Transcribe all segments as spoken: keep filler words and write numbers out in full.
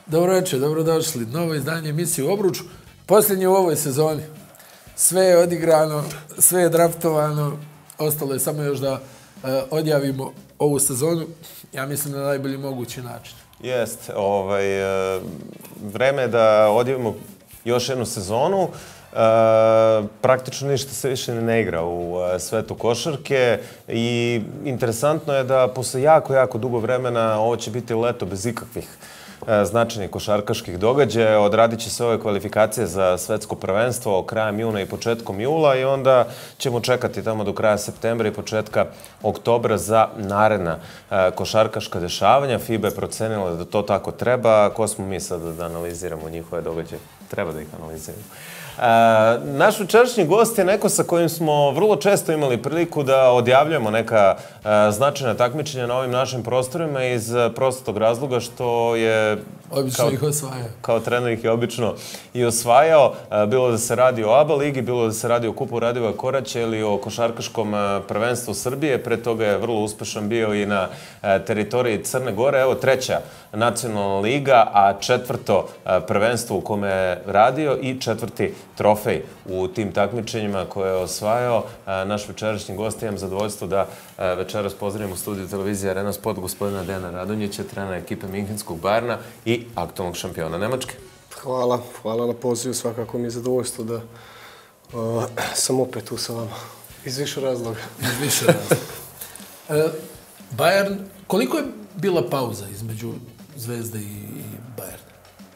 Dobro večer, dobrodošli. Novo izdanje emisije Obruč. Posljednje u ovoj sezoni. Sve je odigrano, sve je draftovano. Ostalo je samo još da uh, odjavimo ovu sezonu. Ja mislim na najbolji mogući način. Jest. Ovaj, vreme je da odjavimo još jednu sezonu. Uh, praktično ništa se više ne igra u uh, svetu košarke i interesantno je da posle jako, jako dugo vremena ovo će biti leto bez ikakvih uh, značajnih košarkaških događaja. Odradit će se ove kvalifikacije za svetsko prvenstvo krajem juna i početkom jula i onda ćemo čekati tamo do kraja septembra i početka oktobra za naredna uh, košarkaška dešavanja. FIBA je procenila da to tako treba. Ko smo mi sad da analiziramo njihove događaje? Treba da ih analiziramo. Uh, naš večerašnji gost je neko sa kojim smo vrlo često imali priliku da odjavljujemo neka uh, značajna takmičenja na ovim našim prostorima iz uh, prostog razloga što je obično kao, ih osvajao. Kao trener ih je obično i osvajao. Uh, bilo da se radi o ABA ligi, bilo da se radi o kupu Radivoja Koraća ili o košarkaškom uh, prvenstvu Srbije. Pre toga je vrlo uspešan bio i na uh, teritoriji Crne Gore. Evo treća nacionalna liga, a četvrto uh, prvenstvo u kome je radio i četvrti trofej u tim takmičenjima koje je osvajao. Naš večerašnji gost, imam zadovoljstvo da večeras pozdravimo u studiju televizije Arena Sport gospodina Dejana Radonjića, trenera ekipe Minhenskog Bayerna i aktualnog šampiona Nemačke. Hvala, hvala na pozivu. Svakako mi je zadovoljstvo da uh, sam opet tu sa vama. Iz više razloga. Iz više razloga. Uh, Bayern, koliko je bila pauza između Zvezde i Bayerna?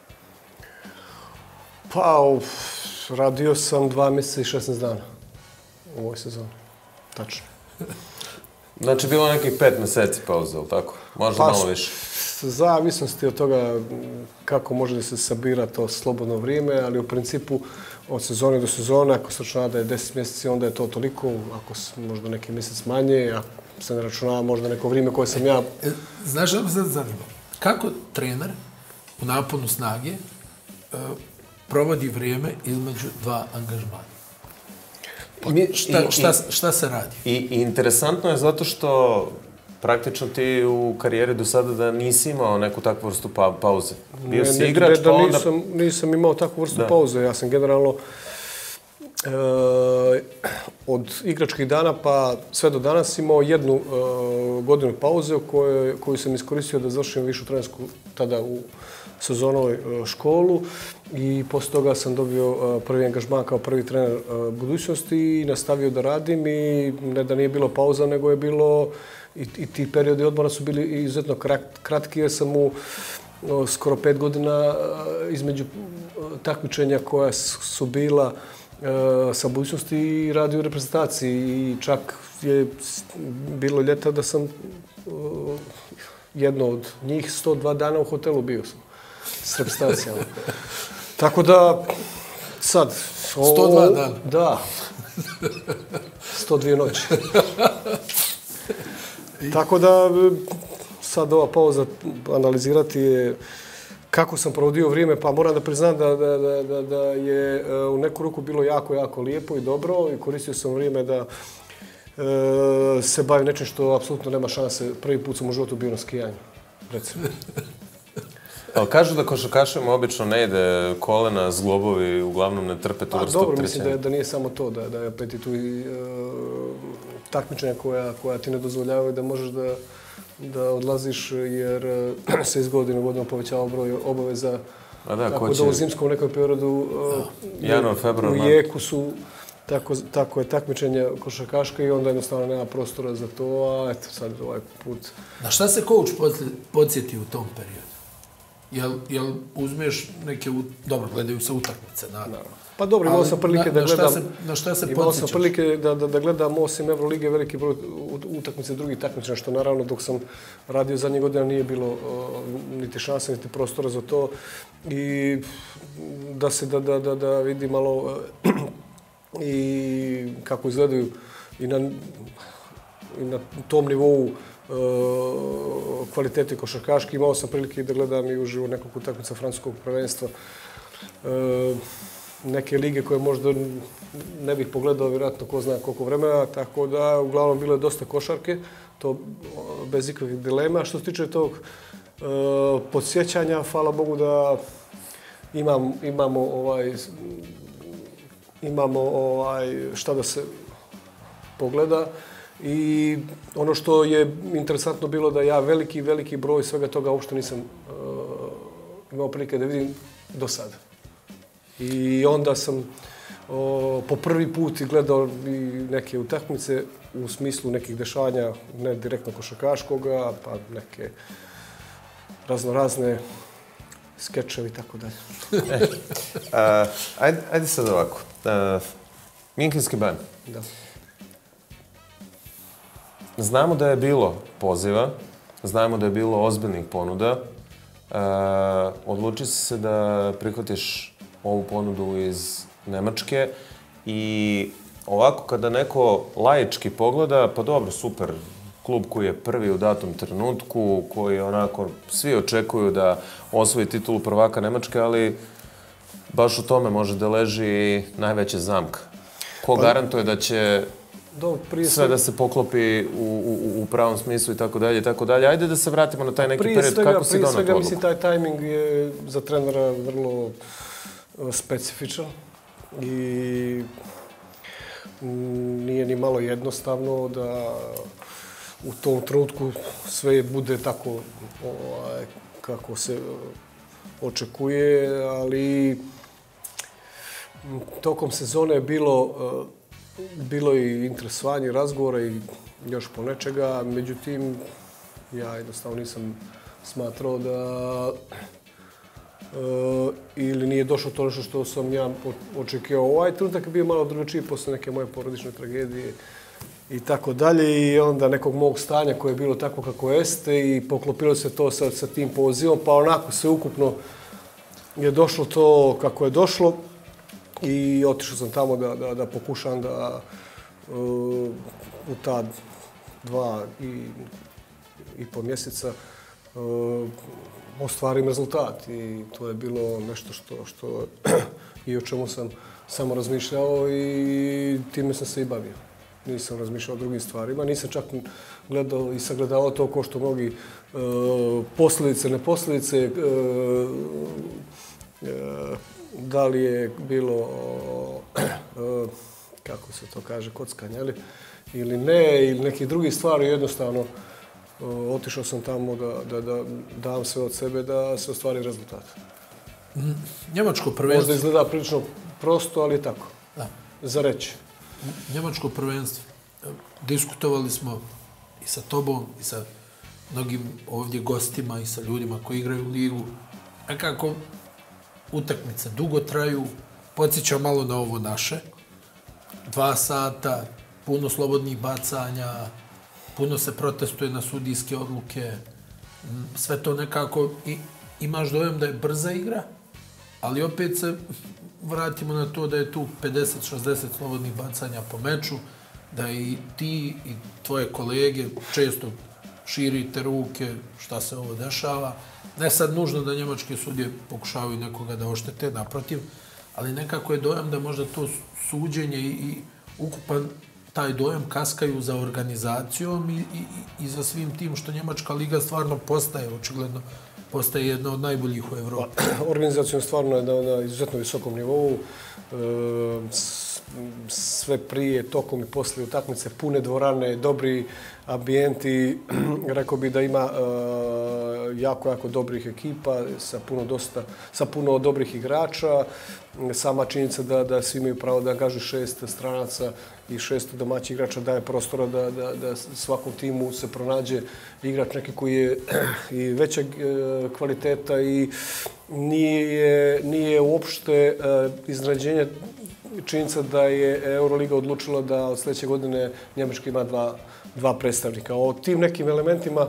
Pa, uf, radio sam dva mjeseca i šesnaest dana u ovoj sezoni. Tačno. Znači, bilo nekih pet mjeseci pauze, ili tako? Možda pa, malo više. Zavisnosti od toga kako može da se sabira to slobodno vrijeme, ali u principu od sezone do sezone, ako se računa da je deset mjeseci, onda je to toliko, ako možda neki mjesec manje, ako se ne računava možda neko vrijeme koje sam ja... E, znaš što me sad zanima? Kako trener u naponu snage uh, provodi vrijeme između dva angažmana? Šta, šta, šta se radi? I, I interesantno je zato što praktično ti u karijeri do sada da nisi imao neku takvu vrstu pa, pauze. Bio ne, si ne, igrač, ne, pa onda... Nisam, nisam imao takvu vrstu da. pauze. Ja sam generalno e, od igračkih dana pa sve do danas imao jednu e, godinu pauze koju, koju sam iskoristio da završim višu trenersku tada u sezonovoj školu i posle toga sam dobio prvi angažman kao prvi trener budućnosti i nastavio da radim i ne da nije bilo pauza, nego je bilo i, i ti periodi odmora su bili izuzetno kratki jer sam u skoro pet godina između takmičenja koja su bila sa budućnosti i radio u reprezentaciji i čak je bilo ljeta da sam jedno od njih sto dva dana u hotelu bio sam s reprezentacijama. Tako da, sad... O, sto dva dana? Da. sto dvije noći. Tako da, sad ova pauza analizirati je kako sam provodio vrijeme, pa moram da priznam da, da, da, da je u neku ruku bilo jako, jako lijepo i dobro i koristio sam vrijeme da e, se bavim nečim što apsolutno nema šanse. Prvi put sam u životu bio na skijanju, recimo. Ali kažu da košarkašima obično ne ide kolena, zglobovi, uglavnom ne trpe tu vrstu opterećenja. Dobro, mislim da, je, da nije samo to, da, da je opet i tu i e, takmičenja koja, koja ti ne dozvoljavaju da možeš da, da odlaziš jer e, se iz godine u godinu povećava broj obaveza. A da, tako će... da u zimskom nekom periodu e, januar, februar, u jeku su tako, tako je takmičenje košarkaška i onda jednostavno nema prostora za to, a eto sad ovaj put. Na šta se coach podsjeti u tom periodu? Jel, jel uzmeš neke, u... dobro, gledaju se utakmice, naravno. Pa dobro, imao sam prilike da gledam... Se, na šta se imao sam prilike da, da, da gledam osim Evrolige veliki broj utakmice drugih takmičenja, što naravno dok sam radio zadnjih godina nije bilo uh, niti šanse, niti prostora za to. I da se da, da, da, da vidi malo uh, i kako izgledaju i na, i na tom nivou Uh, kvalitete košarkaške. Imao sam prilike da gledam i uživo nekoliko utakmica francuskog prvenstva. Uh, neke lige koje možda ne bih pogledao, vjerojatno ko zna koliko vremena, tako da uglavnom bilo je dosta košarke, to bez ikakvih dilema. Što se tiče tog podsjećanja. Hvala Bogu da imam, imamo, ovaj, imamo ovaj, šta da se pogleda. I ono što je interesantno bilo da ja veliki, veliki broj svega toga uopšte nisam uh, imao prilike da vidim do sada. I onda sam uh, po prvi put gledao i neke utakmice u smislu nekih dešavanja, ne direktno košarkaškoga, pa neke razno razne skečevi i tako dalje. e, ajde, ajde sad ovako. Uh, Minhenski ban. Da. Znamo da je bilo poziva, znamo da je bilo ozbiljnih ponuda. E, odluči si se da prihvatiš ovu ponudu iz Nemačke i ovako kada neko laički pogleda, pa dobro, super, klub koji je prvi u datom trenutku, koji onako svi očekuju da osvoji titulu prvaka Nemačke, ali baš u tome može da leži najveća zamka. Ko garantuje da će Do, prije sve da se poklopi u, u, u pravom smislu i tako dalje i tako dalje. Ajde da se vratimo na taj neki period. Svega, kako si donao tu odluku? Prije svega, mislim, taj tajming je za trenera vrlo specifičan i nije ni malo jednostavno da u tom trenutku sve bude tako ovaj, kako se očekuje, ali tokom sezone je bilo Bilo je i interesovanje, razgovora i još po nečega, međutim, ja jednostavno nisam smatrao da e, ili nije došlo to nešto što sam ja očekivao. Ovaj trenutak je bio malo drugačiji posle neke moje porodične tragedije i tako dalje i onda nekog mog stanja koje je bilo tako kako jeste i poklopilo se to sa, sa tim pozivom, pa onako sve ukupno je došlo to kako je došlo. I otišao sam tamo da, da, da pokušam da uh, u ta dva i, i po mjeseca uh, ostvarim rezultat. I to je bilo nešto što, što i o čemu sam samo razmišljao i time sam se i bavio. Nisam razmišljao o drugim stvarima. Nisam čak gledao i sagledavao to ko što mnogi uh, posljedice, ne posljedice, uh, uh, da li je bilo, kako se to kaže, kockanje, ali, ili ne, ili nekih drugih stvari, jednostavno otišao sam tamo da, da, da dam sve od sebe da se ostvari rezultat. Njemačko prvenstvo... Možda izgleda prilično prosto, ali je tako. Da. Za reći. Njemačko prvenstvo. Diskutovali smo i sa tobom, i sa mnogim ovdje gostima, i sa ljudima koji igraju u ligu. A kako utakmice dugo traju, podsjeća malo na ovo naše. Dva sata, puno slobodnih bacanja, puno se protestuje na sudijske odluke. Sve to nekako i imaš dojam da je brza igra, ali opet se vratimo na to da je tu pedeset šezdeset slobodnih bacanja po meču, da i ti i tvoje kolege često širite ruke šta se ovo dešava. Ne sad nužno da njemačke sudije pokušavaju nekoga da oštete, naprotiv, ali nekako je dojam da možda to suđenje i, i ukupan taj dojam kaskaju za organizacijom i, i, i za svim tim što njemačka liga stvarno postaje, očigledno, postaje jedna od najboljih u Evropi. Organizacijom stvarno je na, na izuzetno visokom nivou. E, sve prije, tokom i poslije utakmice, pune dvorane, dobri ambijenti. Rekao bih da ima e, jako, jako dobrih ekipa sa puno, dosta, sa puno dobrih igrača. Sama činjenica da, da svi imaju pravo da angažuju šest stranaca i šest domaćih igrača daje prostora da, da, da svakom timu se pronađe igrač neki koji je i većeg kvaliteta i nije, nije uopšte iznenađenje činjenica da je Euroliga odlučila da od sljedeće godine Njemačka ima dva, dva predstavnika. O tim nekim elementima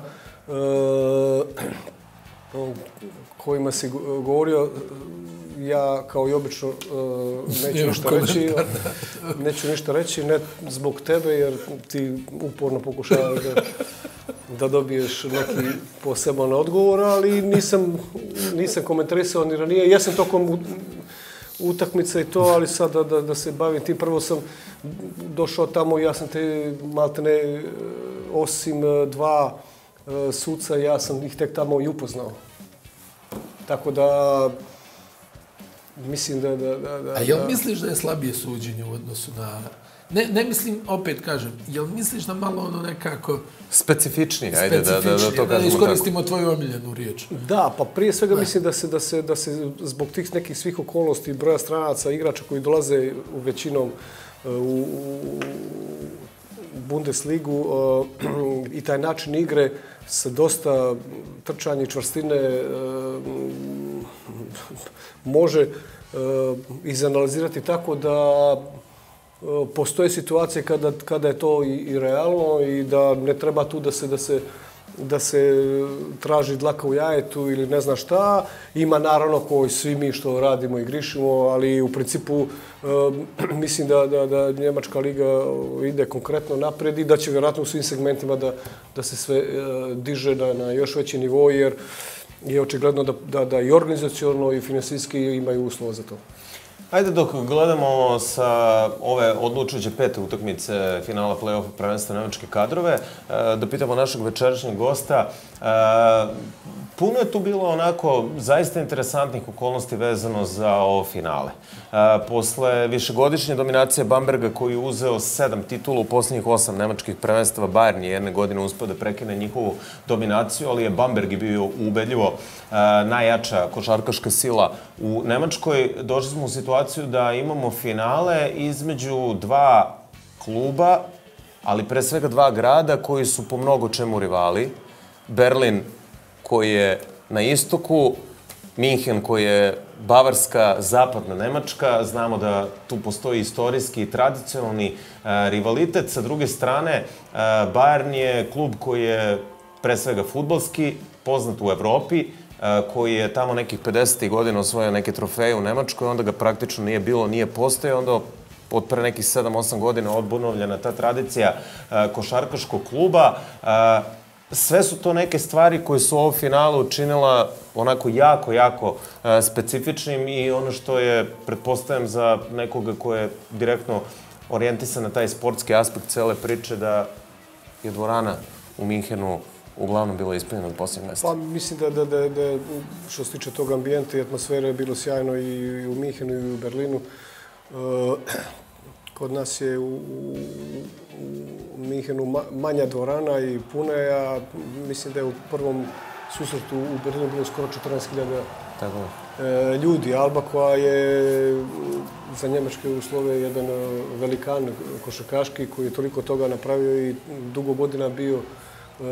o kojima si govorio, ja kao i obično neću ništa reći, neću ništa reći, ne zbog tebe jer ti uporno pokušavaš da, da dobiješ neki poseban odgovor, ali nisam, nisam komentarisao ni ranije. Ja sam tokom utakmice i to, ali sad da, da, da se bavim tim. Prvo sam došao tamo i ja sam te maltene osim dva suca, ja sam ih tek tamo i upoznao. Tako da, mislim da... da, da, da A jel misliš da je slabije suđenje u odnosu na... Ne, ne mislim, opet kažem, jel misliš da malo ono nekako... Specifičnije, ajde da, da, da to kažemo tako. Da iskoristimo tvoju omiljenu riječ. Da, pa prije svega da. mislim da se, da, se, da se zbog tih nekih svih okolnosti, broja stranaca, igrača koji dolaze u većinom u, u Bundesligu uh, i taj način igre sa dosta trčanja i čvrstine uh, može uh, izanalizirati tako da postoje situacije kada, kada je to i, i realno i da ne treba tu da se, da se, da se traži dlaka u jajetu ili ne zna šta. Ima naravno koji svi mi što radimo i grišimo, ali u principu e, mislim da, da, da Njemačka liga ide konkretno naprijed i da će vjerojatno u svim segmentima da, da se sve e, diže na, na još veći nivo, jer je očigledno da, da, da i organizaciono i finansijski imaju uslova za to. Ajde, dok gledamo sa ove odlučujuće pete utakmice finala play-offa prvenstva nemačke kadrove, da pitamo našeg večerašnjeg gosta. Puno je tu bilo onako zaista interesantnih okolnosti vezano za ovo finale. Posle višegodišnje dominacije Bamberga koji je uzeo sedam titula u posljednjih osam nemačkih prvenstava, Bayern je jedne godine uspeo da prekine njihovu dominaciju, ali je Bamberg je bio ubedljivo najjača košarkaška sila u Nemačkoj. Došli smo u situaciju da imamo finale između dva kluba, ali pre svega dva grada koji su po mnogo čemu rivali. Berlin koji je na istoku, Minhen koji je bavarska, zapadna Nemačka. Znamo da tu postoji istorijski i tradicionalni e, rivalitet. Sa druge strane, e, Bayern je klub koji je pre svega fudbalski, poznat u Evropi, e, koji je tamo nekih pedesetih godina osvojio neke trofeje u Nemačkoj, onda ga praktično nije bilo, nije postoje, onda od pre nekih sedam osam godina odbunovljena ta tradicija e, košarkaškog kluba. E, Sve su to neke stvari koje su ovo finalu učinila onako jako, jako uh, specifičnim i ono što je, pretpostavljam, za nekoga ko je direktno orijentisan na taj sportski aspekt cele priče, da je dvorana u Minhenu uglavnom bila ispunjena od posljednjeg mesta. Pa mislim da, da, da, da što se tiče tog ambijenta i atmosfere je bilo sjajno i u Minhenu i u Berlinu. Uh, kod nas je u, u u Minhenu manja dvorana i puna je, a mislim da je u prvom susretu u Berlinu bilo skoro četrnaest hiljada e, ljudi. Alba koja je za njemačke uslove jedan velikan košarkaški koji je toliko toga napravio i dugo godina bio e,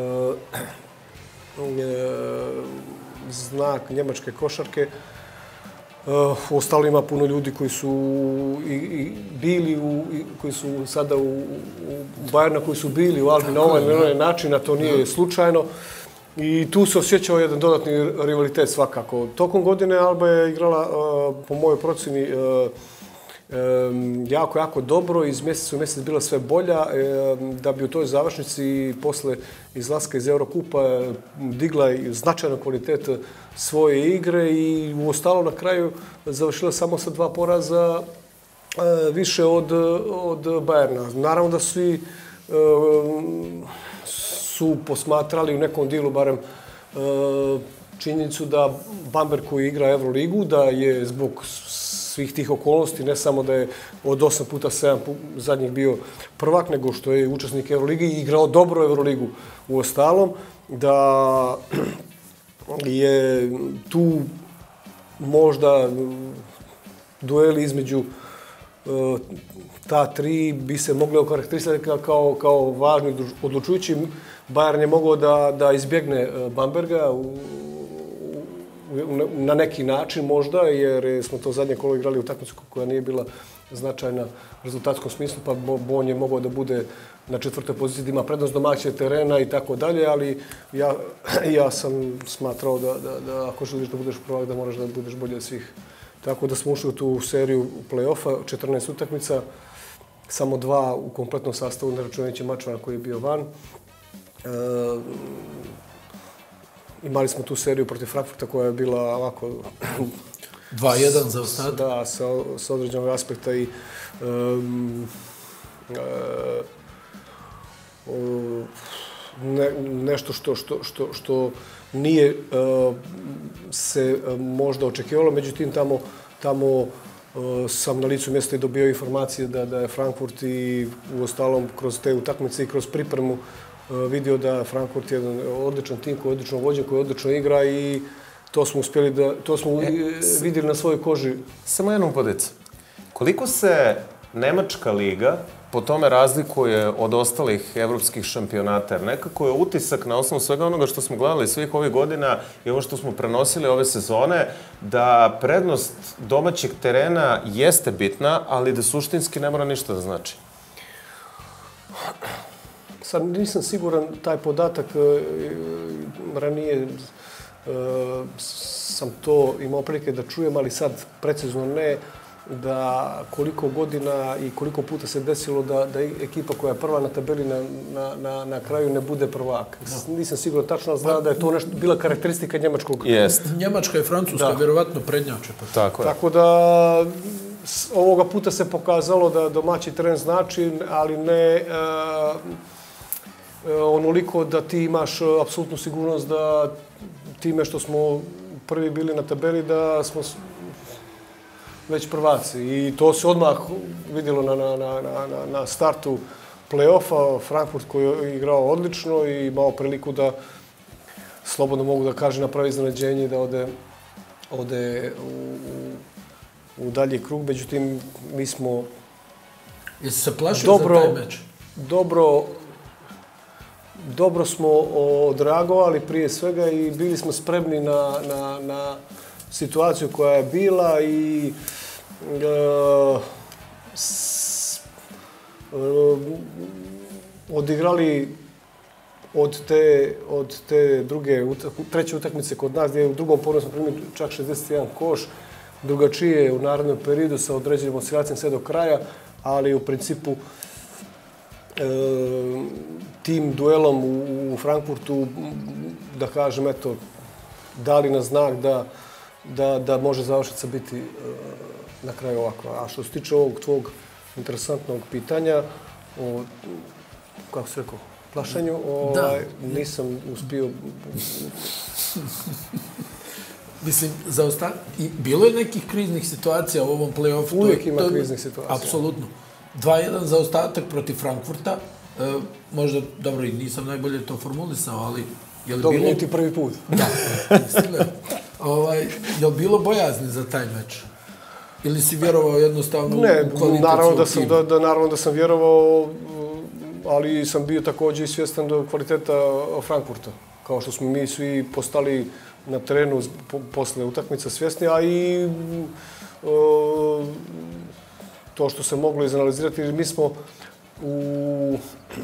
e, znak njemačke košarke. Uh, ostalo ima puno ljudi koji su i, i bili, u, i, koji su sada u, u Bayernu, koji su bili u Albi na ovaj ili onaj način, a to nije slučajno. I tu se osjećao jedan dodatni rivalitet svakako. Tokom godine Alba je igrala, uh, po mojoj procjeni, uh, um, jako, jako dobro. Iz mjeseca u mjesec bila sve bolja. Um, da bi u toj završnici posle izlaska iz Eurokupa digla i značajno kvalitet svoje igre i u ostalo na kraju završila samo sa dva poraza e, više od, od Bayerna. Naravno da svi e, su posmatrali u nekom dijelu barem e, činjenicu da Bamberg koji igra Euroligu, da je zbog svih tih okolnosti, ne samo da je od osam puta sedam zadnjih bio prvak, nego što je učesnik Euroligi i igrao dobro Euroligu u ostalom, da je tu možda dueli između uh, ta tri bi se mogli okarakterisati kao, kao važni odlučujući. Bayern je mogao da, da izbjegne Bamberga u, u, na neki način možda, jer smo to zadnje kolo igrali u utakmicu koja nije bila značajna u rezultatskom smislu, pa on je mogao da bude na četvrtoj poziciji, da ima prednost domaćeg terena i tako dalje, ali ja, ja sam smatrao da, da, da ako želiš da budeš prvak, da moraš da budeš bolji od svih. Tako da smo ušli u tu seriju play-offa, četrnaest utakmica, samo dva u kompletnom sastavu, ne računajući mačeva koji je bio van. E, imali smo tu seriju protiv Frankfurta koja je bila ovako... dva jedan za ostatak. Da, sa, sa određenog aspekta i... Um, uh, ne, nešto što, što, što, što nije uh, se uh, možda očekivalo, međutim tamo, tamo uh, sam na licu mjesta i dobio informacije da, da je Frankfurt i u ostalom kroz te utakmice i kroz pripremu uh, vidio da Frankfurt je jedan odličan tim koji je odlično vođen, koji odlično igra i to smo uspjeli da, to smo e, vidjeli na svojoj koži. Samo jednom podicu. Koliko se Nemačka liga po tome razlikuje od ostalih evropskih šampionata? Jer nekako je utisak na osnovu svega onoga što smo gledali svih ovih godina i ovo što smo prenosili ove sezone, da prednost domaćeg terena jeste bitna, ali da suštinski ne mora ništa da znači. Sad nisam siguran taj podatak, ranije sam to imao prilike da čujem, ali sad precizno ne, da koliko godina i koliko puta se desilo da, da ekipa koja je prva na tabeli na, na, na, na kraju ne bude prvak. Nisam siguran tačno, znam da je to nešto bila karakteristika njemačkog. Jest. Njemačka i Francuska da. vjerovatno prednjače. Pa. Tako je. Tako da ovoga puta se pokazalo da domaći teren znači, ali ne uh, onoliko da ti imaš apsolutnu sigurnost da time što smo prvi bili na tabeli da smo već prvaci. I to se odmah vidjelo na, na, na, na, na startu play-offa. Frankfurt koji je igrao odlično i imao priliku da, slobodno mogu da kažem, napravi iznenađenje da ode, ode u, u, u dalji krug. Međutim, mi smo Jesi se plašio dobro, za taj meč? Dobro, dobro smo odreagovali prije svega i bili smo spremni na, na, na situaciju koja je bila i e, s, e, odigrali od te, od te druge, treće utakmice kod nas, gdje je u drugom polu smo primili čak šezdeset jedan koš, drugačije u narednom periodu sa određenim oscilacijama sve do kraja, ali u principu e, tim duelom u, u Frankfurtu, da kažem, eto, dali na znak da Da, da može završnica biti uh, na kraju ovako. A što se tiče ovog tvog interesantnog pitanja, o, kako se rekao, plašenju, ovaj, nisam uspio... Mislim, zaosta... I bilo je nekih kriznih situacija u ovom play-offu. Uvijek ima to, kriznih situacija. Apsolutno. dva jedan zaostatak protiv Frankfurta. E, možda, dobro, i nisam najbolje to formulisao, ali... Je li dobro, bilo... ti prvi put. Da, mislim, ovaj, je li bilo bojazni za taj meč? Ili si vjerovao jednostavno ne, u kvalitet naravno da svog sam, da, da, naravno da sam vjerovao, ali sam bio također i svjestan do kvaliteta Frankfurta. Kao što smo mi svi postali na terenu po, posle utakmica svjesni, a i o, to što se moglo izanalizirati, jer mi smo u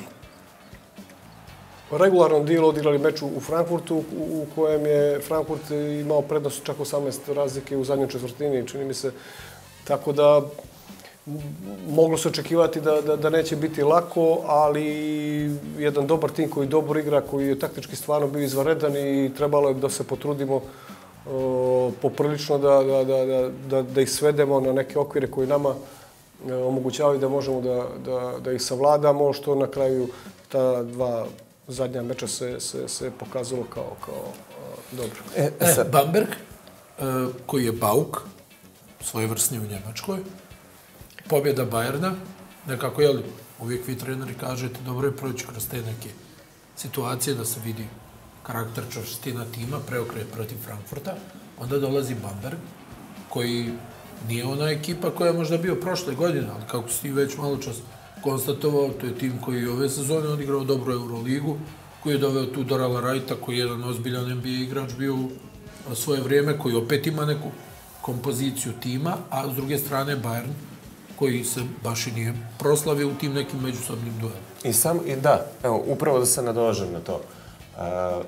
regularnom dijelu odigrali meč u Frankfurtu, u kojem je Frankfurt imao prednost čak osamnaest razlike u zadnjoj četvrtini, čini mi se. Tako da moglo se očekivati da, da, da neće biti lako, ali jedan dobar tim koji dobro igra, koji je taktički stvarno bio izvanredan i trebalo je da se potrudimo o, poprilično da, da, da, da, da ih svedemo na neke okvire koji nama omogućavaju da možemo da, da, da ih savladamo, što na kraju ta dva zadnja meča se, se, se pokazalo kao, kao uh, dobro. E, e, Bamberg, uh, koji je Bauk, svojevrsni u Njemačkoj, pobjeda Bayerna, nekako, jel, uvijek vi treneri kažete, dobro je proći kroz te neke situacije da se vidi karakter, čvrstina tima, preokret protiv Frankfurta, onda dolazi Bamberg, koji nije ona ekipa koja je možda bio prošle godine, ali kako si ti već malo čas konstatovao, to je tim koji je ove sezone odigrao dobro Euroligu, koji je doveo tu Dorala Wrighta, koji je jedan ozbiljan N B A igrač bio u svoje vrijeme, koji opet ima neku kompoziciju tima, a s druge strane Bayern, koji se baš i nije proslavio u tim nekim međusobnim duelima. I sam, i da, evo, upravo da se nadožem na to. Uh,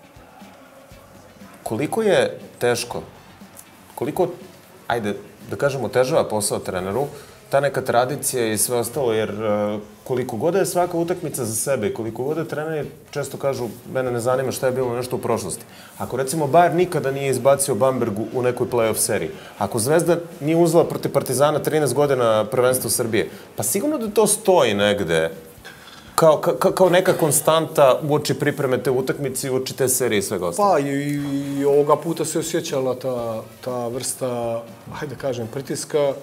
koliko je teško, koliko, ajde, da kažemo, težava posao treneru, ta neka tradicija i sve ostalo, jer uh, koliko god je svaka utakmica za sebe, koliko god je treneri često kažu, mene ne zanima šta je bilo nešto u prošlosti. Ako recimo Bayern nikada nije izbacio Bambergu u nekoj play-off seriji, ako Zvezda nije uzela protiv Partizana trinaest godina prvenstva Srbije, pa sigurno da to stoji negde kao, kao, kao neka konstanta uoči pripreme te utakmice, uoči te serije i svega ostalo? Pa i, i ovoga puta se osjećala ta, ta vrsta, hajde kažem, pritiska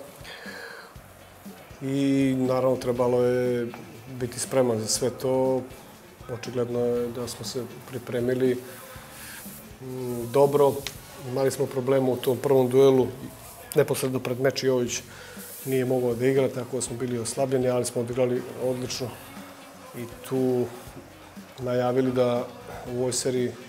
i naravno trebalo je biti spreman za sve to. Očigledno je da smo se pripremili m, dobro. Imali smo problema u tom prvom duelu. Neposredno pred meč Jović nije mogao da igra, tako da smo bili oslabljeni, ali smo odigrali odlično. I tu najavili da u ovoj seriji e,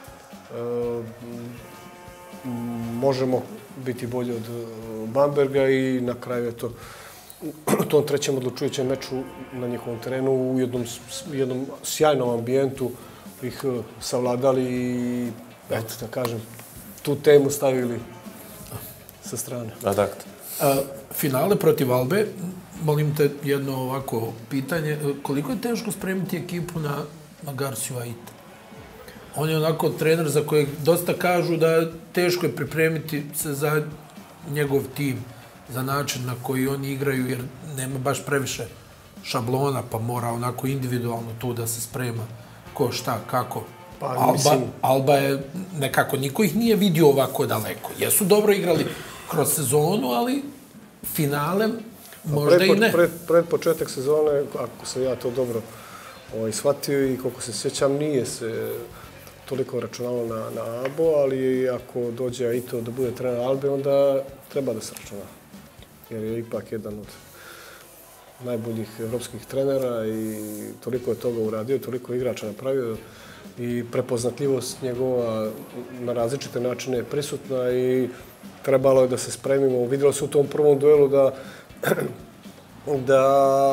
možemo biti bolji od Bamberga i na kraju je to u tom trećem odlučujućem meču na njihovom terenu u jednom, jednom sjajnom ambijentu ih savladali i eto da kažem tu temu stavili sa strane. Adakt. A, finale protiv Albe, molim te jedno ovako pitanje, koliko je teško spremiti ekipu na, na Garciju Aita? On je onako trener za kojeg dosta kažu da teško je pripremiti se za njegov tim, za način na koji oni igraju, jer nema baš previše šablona, pa mora onako individualno tu da se sprema ko šta, kako. Pa, Alba, mislim... Alba je nekako, niko ih nije vidio ovako daleko. Jesu dobro igrali kroz sezonu, ali finale možda pred, i ne. Pred, pred početak sezone, ako sam ja to dobro ovaj, shvatio i koliko se sjećam, nije se toliko računalo na, na Albu, ali ako dođe Aito da bude trener Albe, onda treba da se računa. Jer je ipak jedan od najboljih evropskih trenera i toliko je toga uradio, toliko igrača napravio i prepoznatljivost njegova na različite načine je prisutna i trebalo je da se spremimo. Vidjelo se u tom prvom duelu da, da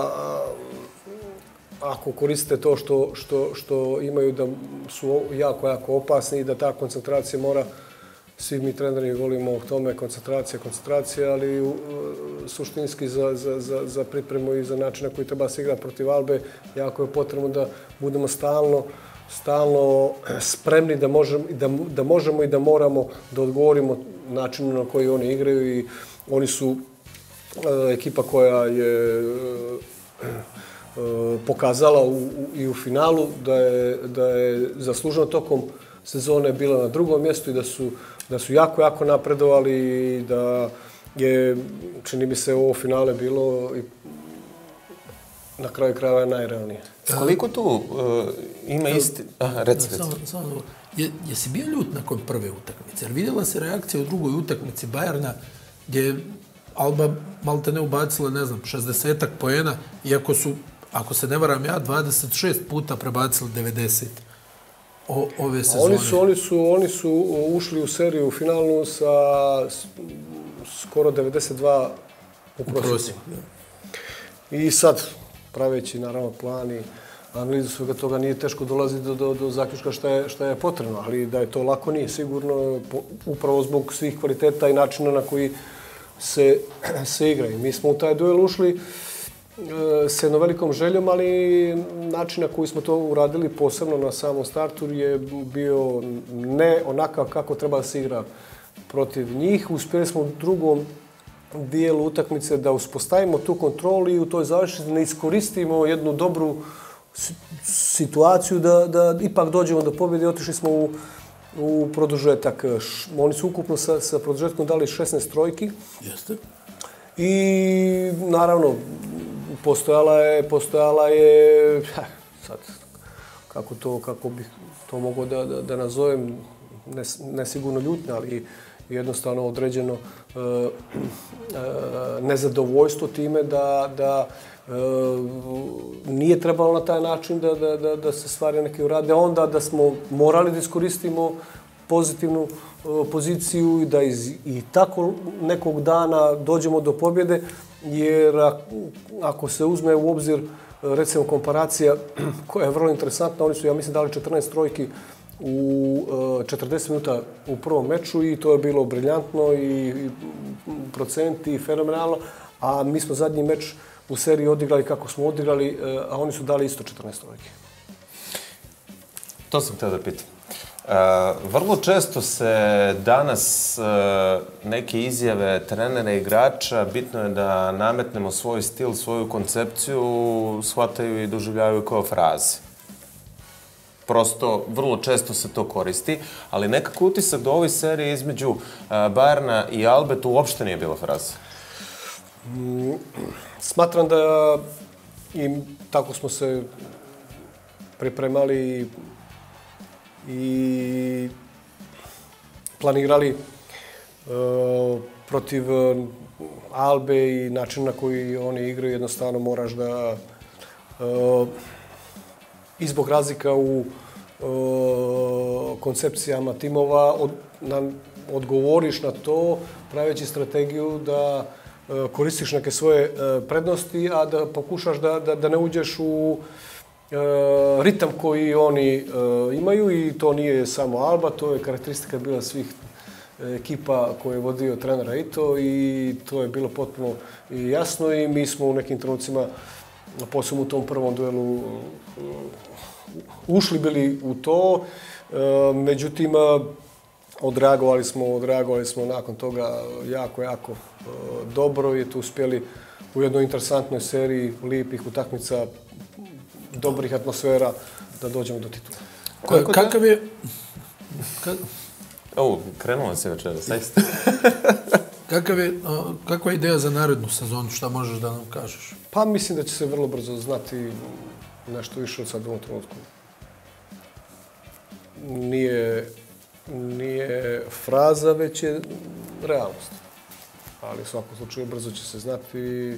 ako koriste to što, što, što imaju da su jako, jako opasni i da ta koncentracija mora, svi mi treneri volimo o tome, koncentracija, koncentracija, ali uh, suštinski za, za, za, za pripremu i za način na koji treba se igrati protiv Albe, jako je potrebno da budemo stalno, stalno spremni da možemo, da, da možemo i da moramo da odgovorimo načinu na koji oni igraju i oni su uh, ekipa koja je uh, uh, pokazala u, u, i u finalu da je, da je zasluženo tokom sezone bila na drugom mjestu i da su, da su jako, jako napredovali i da je, čini mi se, ovo finale bilo i na kraju krajeva najrealnije. Koliko tu uh, ima isti... Aha, reci, reci. Samo, samo, je, jesi bio ljut nakon prve utakmice? Jer vidjela se reakcija u drugoj utakmici Bajerna gdje je Alba malte ne ubacila, ne znam, šezdesetak poena, iako su, ako se ne varam ja, dvadeset šest puta prebacili devedeset. O, ove sezone. Oni su, oni, su, oni su ušli u seriju finalnu sa skoro devedeset dva u prosjeku. I sad, praveći naravno plan i analizu svega toga, nije teško dolaziti do, do, do zaključka šta je, šta je potrebno, ali da je to lako nije sigurno, po, upravo zbog svih kvaliteta i načina na koji se, se igraju. Mi smo u taj duel ušli s jednom velikom željom, ali način na koji smo to uradili, posebno na samom startu, je bio ne onakav kako treba da se igra protiv njih. Uspjeli smo u drugom dijelu utakmice da uspostavimo tu kontrolu i u toj završnici ne iskoristimo jednu dobru situaciju da, da ipak dođemo do pobjede. Otišli smo u, u produžetak. Oni su ukupno sa, sa produžetkom dali šesnaest trojki. Jeste. I naravno, postojala je, postojala je, sad, kako to, kako bih to mogao da, da, da nazovem, ne, ne sigurno ljutnja, ali jednostavno određeno e, e, nezadovoljstvo time da, da e, nije trebalo na taj način da, da, da, da se stvari neke urade, onda da smo morali da iskoristimo pozitivnu e, poziciju i da iz, i tako nekog dana dođemo do pobjede, jer ako se uzme u obzir recimo komparacija koja je vrlo interesantna, oni su, ja mislim, dali četrnaest trojki u četrdeset minuta u prvom meču i to je bilo briljantno i, i procenti fenomenalno, a mi smo zadnji meč u seriji odigrali kako smo odigrali, a oni su dali isto četrnaest trojki. To sam htio da pitam. Vrlo često se danas neke izjave trenera i igrača, bitno je da nametnemo svoj stil, svoju koncepciju, shvataju i doživljavaju kao fraze. Prosto, vrlo često se to koristi, ali nekako utisak do ove serije između Bayerna i Albe tu uopšte nije bila fraza. Smatram da i tako smo se pripremali i planirali uh, protiv Albe i način na koji oni igraju. Jednostavno moraš da uh, i zbog razlika u uh, koncepcijama timova od, na, odgovoriš na to praveći strategiju da uh, koristiš neke svoje uh, prednosti, a da pokušaš da, da, da ne uđeš u Uh, ritam koji oni uh, imaju i to nije samo Alba, to je karakteristika bila svih ekipa koje je vodio trenera Ito i to je bilo potpuno jasno i mi smo u nekim trenucima, posebno u tom prvom duelu, uh, ušli bili u to, uh, međutim uh, odreagovali smo, odreagovali smo nakon toga jako, jako uh, dobro i tu uspjeli u jednoj interesantnoj seriji lijepih utakmica, dobrih atmosfera, da dođemo do titula. Ko, kakav je... Ka... O, krenula se večera, zaista. Kakav je, kakva je ideja za narednu sezonu, šta možeš da nam kažeš? Pa mislim da će se vrlo brzo znati nešto više od sad u ovom trenutku. Nije, nije fraza, već je realnost. Ali u svakom slučaju brzo će se znati,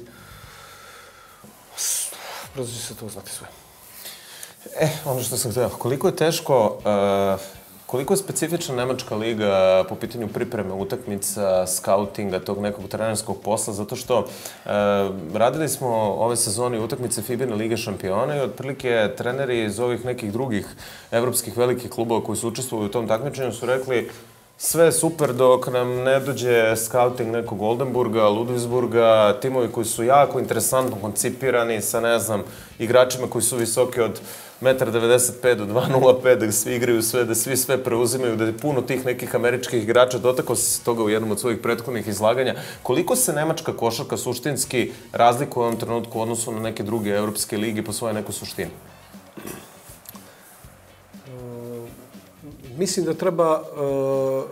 brzo će se to znati sve. E, ono što sam htio, koliko je teško, uh, koliko je specifična nemačka liga po pitanju pripreme utakmica, skautinga, tog nekog trenerskog posla, zato što uh, radili smo ove sezone utakmice FIBA Lige šampiona i otprilike treneri iz ovih nekih drugih evropskih velikih klubova koji su učestvovali u tom takmičenju su rekli sve je super dok nam ne dođe skauting nekog Oldenburga, Ludwigsburga, timovi koji su jako interesantno koncipirani sa, ne znam, igračima koji su visoki od jedan devedeset pet do dva nula pet, da svi igraju sve, da svi sve preuzimaju, da je puno tih nekih američkih igrača, dotakao se toga u jednom od svojih prethodnih izlaganja. Koliko se nemačka košarka suštinski razlikuje u ovom trenutku u odnosu na neke druge evropske lige po svojoj nekoj suštini? Mislim da treba uh,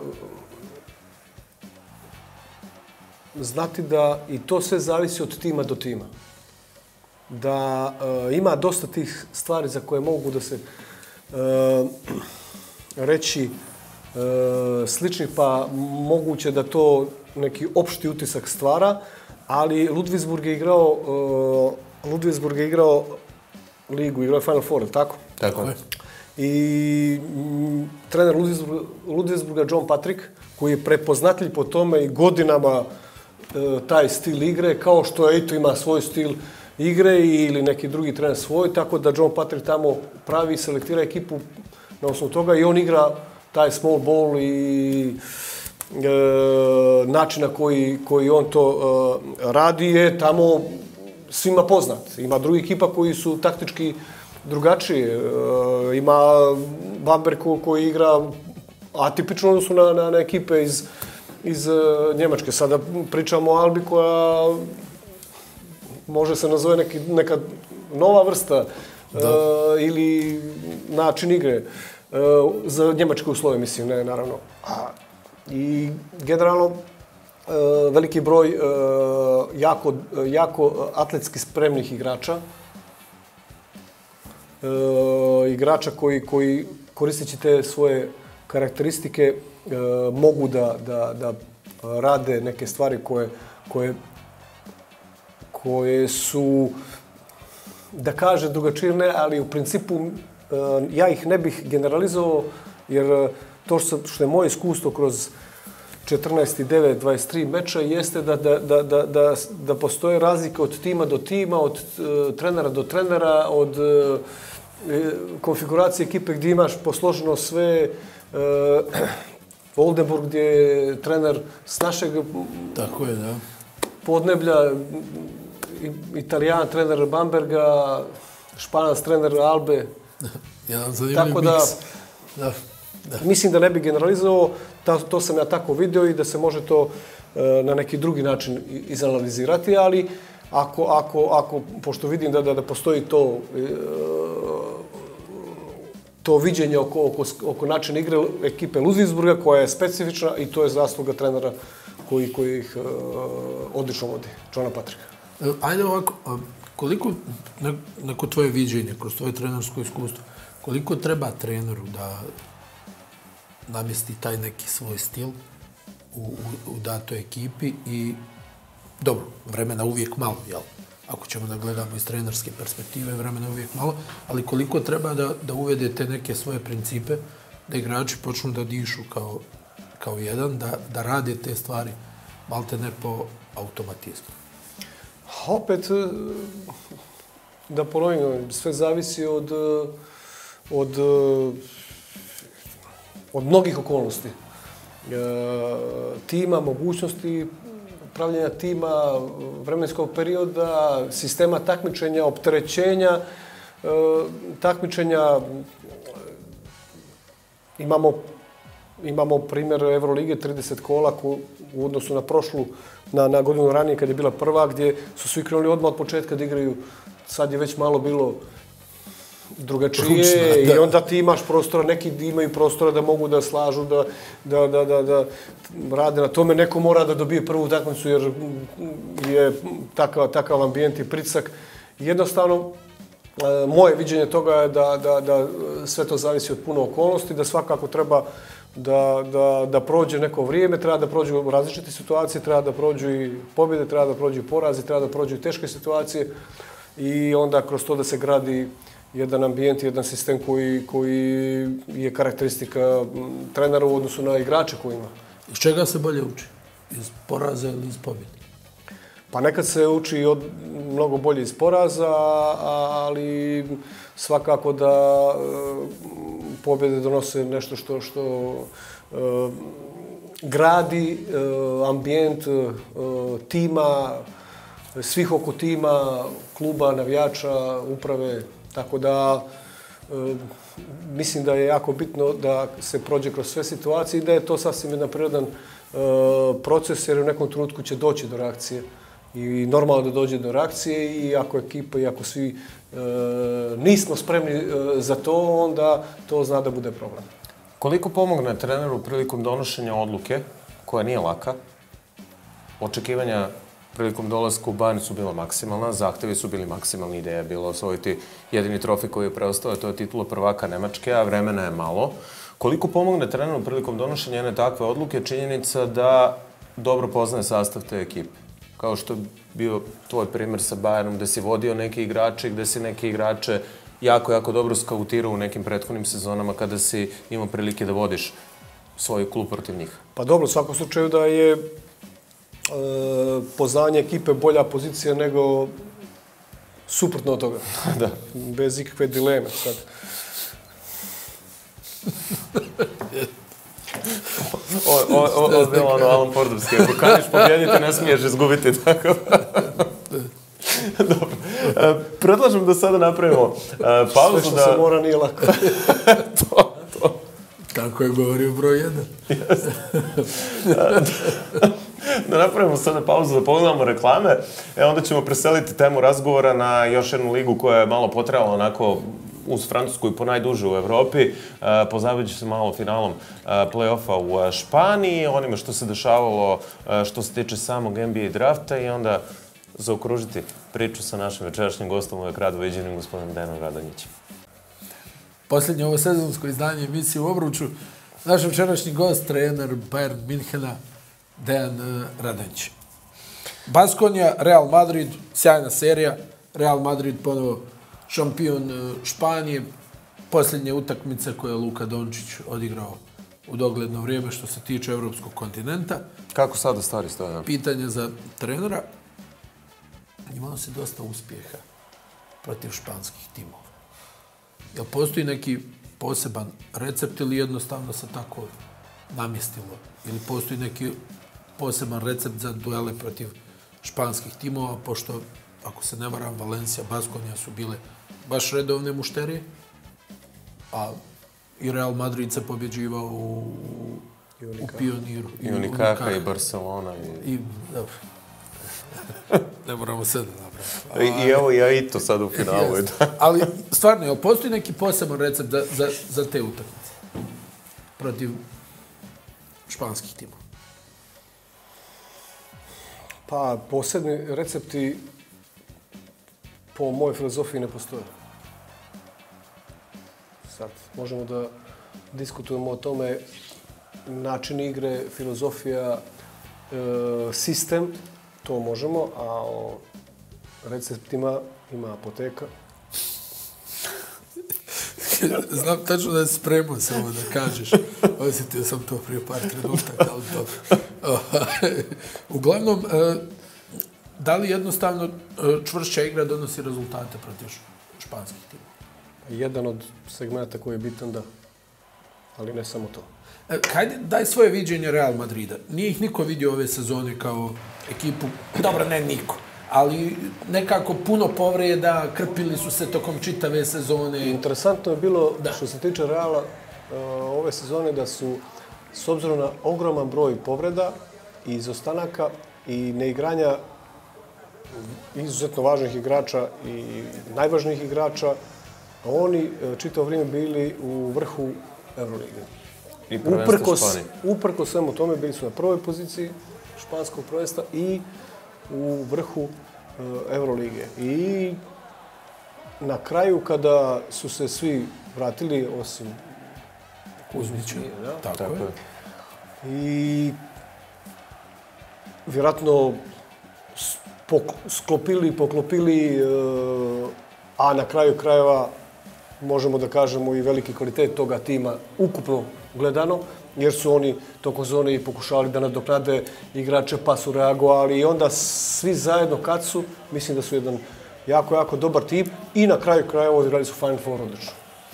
znati da i to sve zavisi od tima do tima. Da uh, ima dosta tih stvari za koje mogu da se uh, reći uh, sličnih, pa moguće da to neki opšti utisak stvara, ali Ludwigsburg je igrao, uh, Ludwigsburg je igrao ligu, igrao je Final Four, tako? Tako je. I m, trener Ludwigsburga, John Patrick, koji je prepoznatljiv po tome i godinama e, taj stil igre, kao što Ito ima svoj stil igre ili neki drugi trener svoj, tako da John Patrick tamo pravi i selektira ekipu na osnovu toga i on igra taj small ball i e, način na koji, koji on to e, radi je tamo svima poznat. Ima drugi ekipa koji su taktički drugačije. E, ima Bamberg koji igra atipično odnosno na, na, na ekipe iz, iz uh, Njemačke. Sada pričamo o Albi koja može se nazove neki, neka nova vrsta uh, ili način igre uh, za njemačke uslove, mislim, ne, naravno. A, I generalno uh, veliki broj uh, jako, jako atletski spremnih igrača, Uh, igrača koji, koji koristeći te svoje karakteristike uh, mogu da, da, da rade neke stvari koje, koje, koje su, da kaže drugačije ne, ali u principu uh, ja ih ne bih generalizovao, jer to što, što je moje iskustvo kroz četrnaest devet dvadeset tri meča jeste da, da, da, da, da, da postoje razlike od tima do tima, od uh, trenera do trenera, od uh, konfiguracije ekipe gdje imaš posloženo sve. Uh, Oldenburg gdje je trener s našeg Tako je, da. podneblja, Italijan trener Bamberga, Španac trener Albe. Jedan zanimljiv Tako da, miks. Da. Mislim da ne bi generalizovao, to sam ja tako vidio i da se može to na neki drugi način izanalizirati, ali ako, ako, ako pošto vidim da, da, da postoji to, to viđenje oko, oko, oko načina igre ekipe Ludwigsburga koja je specifična i to je zasluga trenera koji, koji ih uh, odlično vodi, Johna Patricka. Ajde ovako, koliko, neko tvoje viđenje, kroz tvoje trenersko iskustvo, koliko treba treneru da namjesti taj neki svoj stil u, u, u datoj ekipi i dobro, vremena uvijek malo, jel? Ako ćemo da gledamo iz trenerske perspektive, vremena uvijek malo, ali koliko treba da, da uvede te neke svoje principe, da igrači počnu da dišu kao, kao jedan, da, da rade te stvari malte ne po automatizmu. Opet, da ponovim, sve zavisi od, od, od mnogih okolnosti. E, tima, mogućnosti, upravljanja tima, vremenskog perioda, sistema takmičenja, opterećenja, e, takmičenja. Imamo, imamo primjer Evrolige, trideset kola u odnosu na prošlu, na, na godinu ranije kad je bila prva, gdje su svi krenuli odmah od početka da igraju. Sad je već malo bilo drugačije i onda ti imaš prostora, neki imaju prostora da mogu da slažu, da, da, da, da, da rade na tome. Neko mora da dobije prvu utakmicu jer je takav, takav ambijent i pritisak. Jednostavno, moje viđenje toga je da, da, da sve to zavisi od puno okolnosti, da svakako treba da, da, da prođe neko vrijeme, treba da prođu različite situacije, treba da prođu i pobjede, treba da prođu i porazi, treba da prođu i teške situacije i onda kroz to da se gradi jedan ambijent, jedan sistem koji, koji je karakteristika trenera u odnosu na igrače koji ima. Iz čega se bolje uči? Iz poraza ili iz pobjede? Pa nekad se uči od, mnogo bolje iz poraza, ali svakako da e, pobjede donose nešto što, što e, gradi e, ambijent e, tima, svih oko tima, kluba, navijača, uprave. Tako da e, mislim da je jako bitno da se prođe kroz sve situacije i da je to sasvim jedan prirodan e, proces jer u nekom trenutku će doći do reakcije. I normalno da dođe do reakcije i ako ekipa i ako svi e, nismo spremni e, za to, onda to zna da bude problem. Koliko pomogne treneru prilikom donošenja odluke, koja nije laka, očekivanja prilikom dolaska u Bayern su bila maksimalna, zahtevi su bili maksimalni, ideja je bila osvojiti jedini trofej koji je preostao, to je titula prvaka Nemačke, a vremena je malo. Koliko pomogne treneru prilikom donošenja jedne takve odluke, činjenica da dobro poznaje sastav te ekipe? Kao što je bio tvoj primjer sa Bayernom, gde si vodio neke igrače, gde si neke igrače jako, jako dobro skautirao u nekim prethodnim sezonama kada si imao prilike da vodiš svoj klub protiv njih. Pa dobro, u svakom slučaju da je e, poznavanje ekipe bolja pozicija nego suprotno od toga. Da. Bez ikakve dileme. Sad. Ovo je bilo ono Alan Fordovski. Ako kaniš pobjediti, ne smiješ izgubiti. Tako. Dobro. Predlažem da sada napravimo pauzu. Sve što da... se mora nije lako. to, to. Tako je govorio broj jedan. Da napravimo sada pauzu, da pogledamo reklame. E, onda ćemo preseliti temu razgovora na još jednu ligu koja je malo potrajala onako uz Francusku i po najduže u Evropi. Pozabavit ću se malo finalom play-offa u Španiji, onime što se dešavalo što se tiče samog N B A drafta i onda zaokružiti priču sa našim večerašnjim gostom uvek rado viđenim gospodinom Dejanom Radonjićem. Posljednje ovo sezonsko izdanje emisije u Obruču. Naš večerašnji gost, trener Bayern Minhena, Dejan Radonjić. Baskonija, Real Madrid, sjajna serija. Real Madrid ponovo šampion Španije. Posljednje utakmice koje je Luka Dončić odigrao u dogledno vrijeme što se tiče evropskog kontinenta. Kako sada stvari stoje? Pitanje za trenera. Imao se dosta uspjeha protiv španskih timova. Jel postoji neki poseban recept ili jednostavno se tako namjestilo? Ili postoji neki poseban recept za duele protiv španskih timova, pošto, ako se ne varam, Valencia, Baskonija su bile baš redovne mušterije, a i Real Madrid se pobjeđivao u, u Pioniru. I Unikaka i Barcelona. I, I dobro. Ne moramo sve da napravimo. I evo i Aito sad u finalu. Ali stvarno, jel postoji neki poseban recept za, za, za te utakmice? Protiv španskih timova? Pa, posebni recepti po mojoj filozofiji ne postoje. Sad, možemo da diskutujemo o tome način igre, filozofija, e, sistem, to možemo, a o receptima ima apoteka. Znam tačno da je spremao se ovo da kažeš. Osjetio sam to prije par trenutaka, ali dobro. Uglavnom, da li jednostavno čvršća igra donosi rezultate protiv španskih timova? Jedan od segmenta koji je bitan, da. Ali ne samo to. Hajde, daj svoje viđenje Real Madrida. Nije ih niko vidio ove sezone kao ekipu, dobro, ne niko, ali nekako puno povreda, krpili su se tokom čitave sezone. Interesantno je bilo, da. Što se tiče Reala, ove sezone, da su, s obzirom na ogroman broj povreda i izostanaka i neigranja izuzetno važnih igrača i najvažnijih igrača, oni čitavo vrijeme bili u vrhu Eurolige. I prvenstvo Španije. Uprkos svemu tome bili su na prvoj poziciji španskog prvenstva i u vrhu Eurolige. I na kraju, kada su se svi vratili, osim Kuzmića, da, tako je. I vjerojatno sklopili, poklopili, a na kraju krajeva možemo da kažemo i veliki kvalitet toga tima ukupno gledano, jer su oni tokom sezone i pokušavali da nadoknade igrače, pa su reagovali i onda svi zajedno kad su, mislim da su jedan jako, jako dobar tim i na kraju krajeva odigrali su Final Four odlično.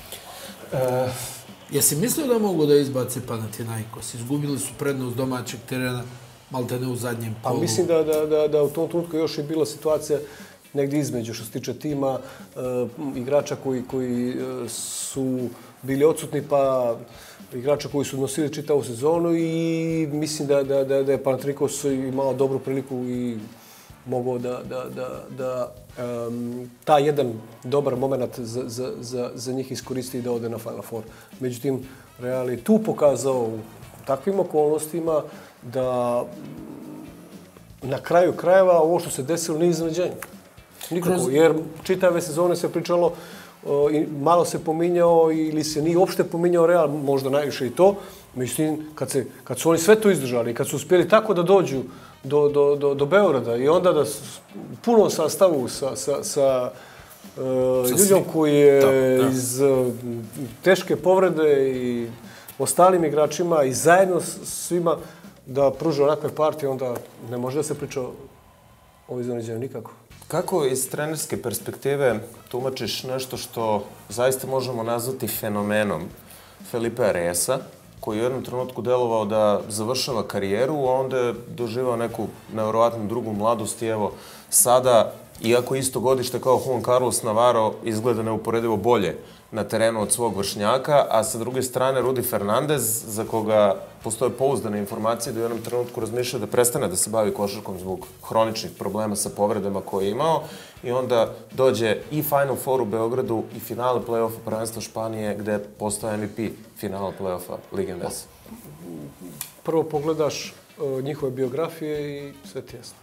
E, jesi mislio da mogu da izbaci Panathinaikos? Izgubili su prednost domaćeg terena, maltene u zadnjem polu. Pa mislim da, da, da, da u tom trenutku još je bila situacija negdje između što se tiče tima, e, igrača koji, koji su bili odsutni, pa igrača koji su nosili čitavu sezonu i mislim da, da, da, da je Panathinaikos imao dobru priliku i mogao da, da, da, da um, taj jedan dobar moment za, za, za, za njih iskoristi i da ode na Final Four. Međutim, Real je tu pokazao u takvim okolnostima da na kraju krajeva ovo što se desilo nije iznenađenje. Nikako, jer čitave sezone se pričalo, i malo se pominjao ili se nije uopšte pominjao Real, možda najviše i to. Međutim, kad, se, kad su oni sve to izdržali, kad su uspjeli tako da dođu do, do, do, do Beograda i onda da puno sastavu sa, sa, sa uh, ljudom koji je da, da. iz uh, teške povrede i ostalim igračima i zajedno s svima da pruže onakve partije, onda ne može da se priča o iznenađenju nikako. Kako iz trenerske perspektive tumačiš nešto što zaista možemo nazvati fenomenom Felipe Aresa, koji je u jednom trenutku delovao da završava karijeru, a onda je doživao neku nevjerovatnu drugu mladost i evo sada, iako isto godište kao Juan Carlos Navarro, izgleda neuporedivo bolje na terenu od svog vršnjaka, a sa druge strane Rudy Fernandez, za koga postoje pouzdane informacije da u jednom trenutku razmišlja da prestane da se bavi košarkom zbog hroničnih problema sa povredama koje je imao i onda dođe i Final Four u Beogradu i finale play-offa prvenstva Španije gde je postao M V P finala play-offa Lige M V S. Prvo pogledaš uh, njihove biografije i sve ti jasno.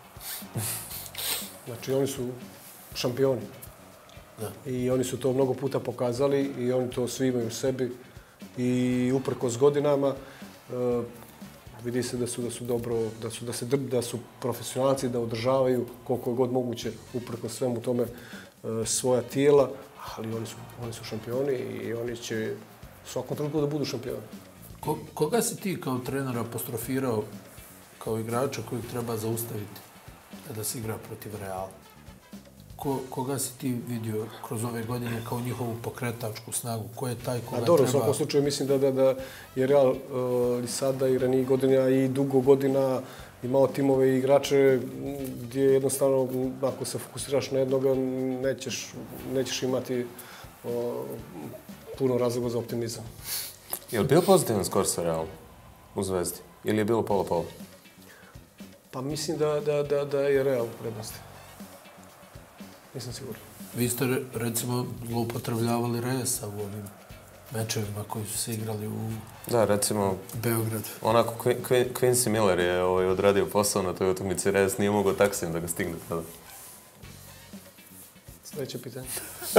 Znači, oni su šampioni. Da. I oni su to mnogo puta pokazali i oni to svi imaju u sebi. I uprkos godinama uh, vidi se da su, da su dobro, da su, da se, da su profesionalci, da održavaju koliko je god moguće uprkos svemu tome uh, svoja tijela, ali oni su, oni su šampioni i oni će u svakom trenutku da budu šampioni. Ko, koga si ti kao trener apostrofirao kao igrača kojeg treba zaustaviti da se igra protiv Reala? Ko, koga si ti vidio kroz ove godine kao njihovu pokretačku snagu? Ko je taj koga A dobro, treba... u svakom slučaju mislim da, da, da je Real uh, i sada i ranijih godina i dugo godina imao timove i igrače gdje jednostavno ako se fokusiraš na jednoga nećeš, nećeš imati uh, puno razloga za optimizam. Je li bio pozitivan skor sa Realom u Zvezdi? Ili je bilo pola-pola? Pa mislim da, da, da, da je Real u prednosti. Nisam siguran. Vi ste, recimo, zloupotrebljavali Reyesa u ovim mečevima koji su se igrali u da, recimo, Beogradu. Onako, Quin- Quincy Miller je ovaj, odradio posao na toj utakmici. Reyes nije mogao taksijem da ga stigne tada. Sljedeće pitanje.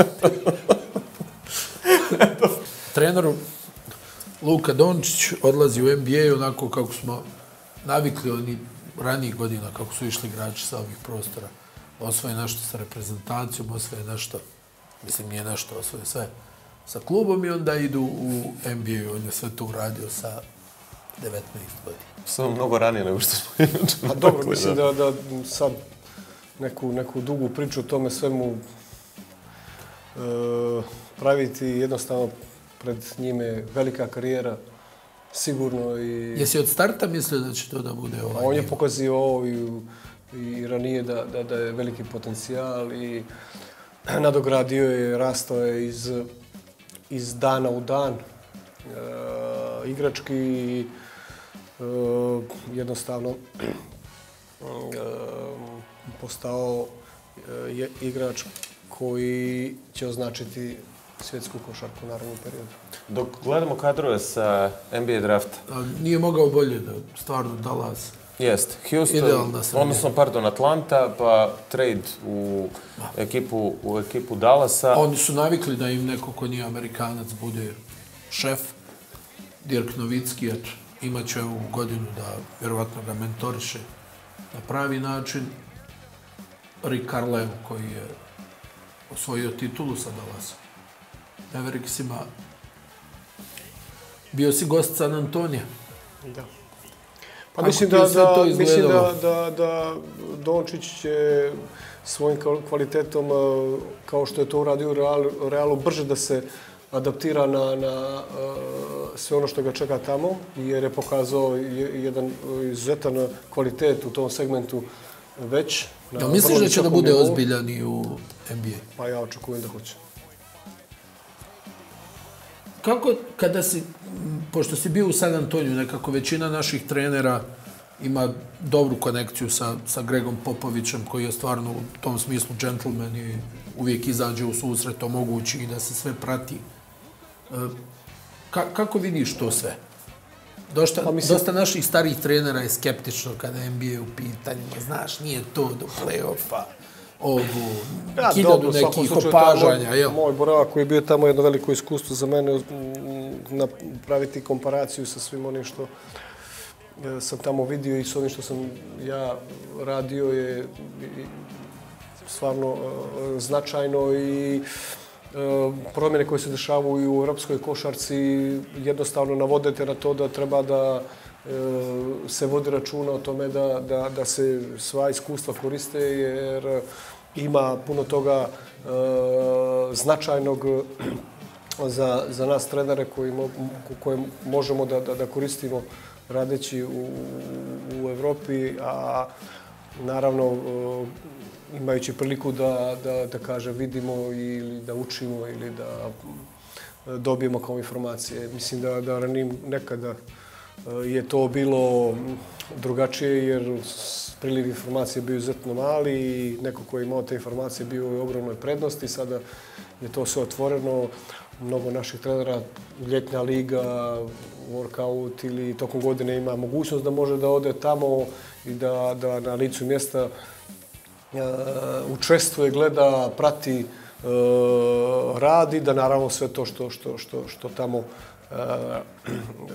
Trener Luka Dončić odlazi u N B A onako kako smo navikli oni ranijih godina, kako su išli igrači sa ovih prostora. Osvoje nešto sa reprezentacijom, osvoje nešto, mislim nije nešto, osvoje sve sa klubom i onda idu u N B A. On je sve to uradio sa devetnaest godina. Samo mnogo ranije nego što smo inače. A dobro, mislim da, da sad neku, neku dugu priču o tome svemu e, praviti jednostavno pred njime velika karijera, sigurno. I jesi od starta mislio da će to da bude ovaj? On je pokazio i, i ranije da, da, da je veliki potencijal i nadogradio je, rastao je iz, iz dana u dan. E, igrački e, jednostavno e, postao je igrač koji će označiti svjetsku košarku u narednom periodu. Dok gledamo kadrove sa N B A drafta. A nije mogao bolje da stvarno Dallas. Jeste. Houston, odnosno, pardon, Atlanta, pa trade u ekipu, u ekipu Dallasa. Oni su navikli da im neko ko nije Amerikanac bude šef. Dirk Novicki, eto, imat će ovu godinu da vjerovatno ga mentoriše na pravi način. Rick Carlisle koji je osvojio titulu sa Dallasom. Mavericksima. Bio si gost San Antonija. Da. Pa mislim da, da, mislim da, da, da Dončić će svojim kvalitetom, kao što je to uradio u Realu, Realu brže da se adaptira na, na sve ono što ga čeka tamo, jer je pokazao jedan izuzetan kvalitet u tom segmentu već. Ja, misliš da će da bude ozbiljan i u N B A? Pa ja očekujem da hoće. Kako, kada si, pošto si bio u San Antoniju, nekako većina naših trenera ima dobru konekciju sa, sa Gregom Popovićem, koji je stvarno u tom smislu džentlmen i uvijek izađe u susret, omogući i da se sve prati. Ka, kako vidiš to sve? Dosta, pa mislim, dosta naših starih trenera je skeptično kada je N B A u pitanjima. Znaš, nije to do play-offa. Ovu, ja, hiljadu dobro, nekih opažanja. Moj, moj boravak koji je bio tamo jedno veliko iskustvo za mene, napraviti komparaciju sa svim onim što sam tamo vidio i s onim što sam ja radio je stvarno značajno i promjene koje se dešavaju u europskoj košarci jednostavno navodete na to da treba da se vodi računa o tome da, da, da se sva iskustva koriste, jer ima puno toga e, značajnog za, za nas trenere koji mo, koje možemo da, da, da koristimo radeći u, u Evropi, a naravno e, imajući priliku da, da, da kaže vidimo ili da učimo ili da dobijemo kao informacije. Mislim da, da ranim nekada je to bilo drugačije jer priliv informacije bio izuzetno mali i neko koji je imao te informacije bio u ogromnoj prednosti. Sada je to sve otvoreno. Mnogo naših trenera, ljetna liga, workout ili tokom godine ima mogućnost da može da ode tamo i da, da na licu mjesta uh, učestvuje, gleda, prati uh, radi, da naravno sve to što, što, što, što tamo Uh, uh,